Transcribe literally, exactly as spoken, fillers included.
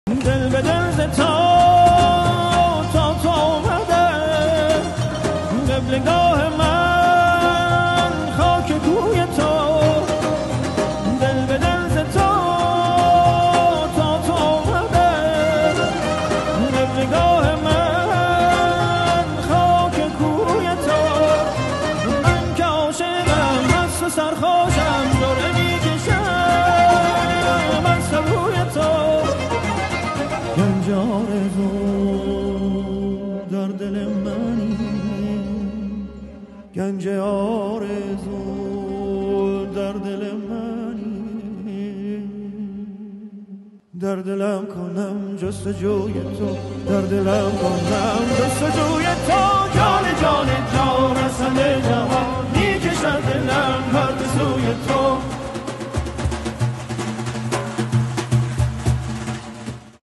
دل به دل ز تا تا تا آمده قبلگاه من خاک کوی تو. دل به دل ز تا تا تا آمده قبلگاه من خاک کوی تو. من که عاشقم مست و سرخوشم دور میکشم از سبوی تو. گنج آرزو در دل منی، گنج آرزو در دل منی. در دلم کنم جستجوی تو، در دلم کنم جستجوی تو. جان جان جان رسنده جوان میکشد دلم هر به سوی تو.